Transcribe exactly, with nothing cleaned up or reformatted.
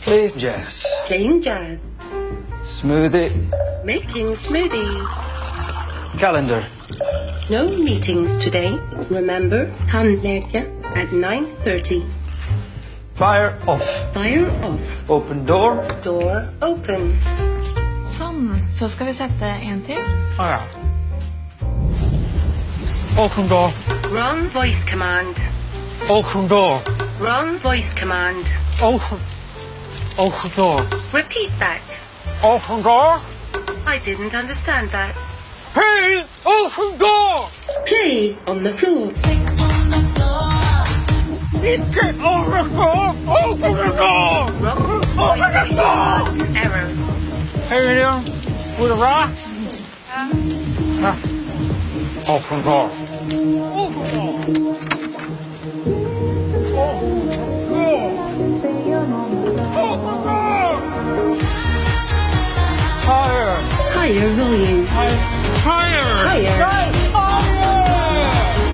Play jazz. Playing jazz. Smoothie. Making smoothie. Calendar. No meetings today. Remember, tandläkare at nine thirty. Fire off. Fire off. Open door. Door open. Sånn, så skal vi sette en til. Ah, ja. Open door. Wrong voice command. Open door. Wrong voice command. Open. Open door. Repeat that. Open door. I didn't understand that. Hey, open door. Play on the floor. Ikke on the floor. Open the door. Wrong Open the voice door. command. Error. Hey, William. With a rock. Huh? Open door. Open door. Higher. Higher volume. Higher.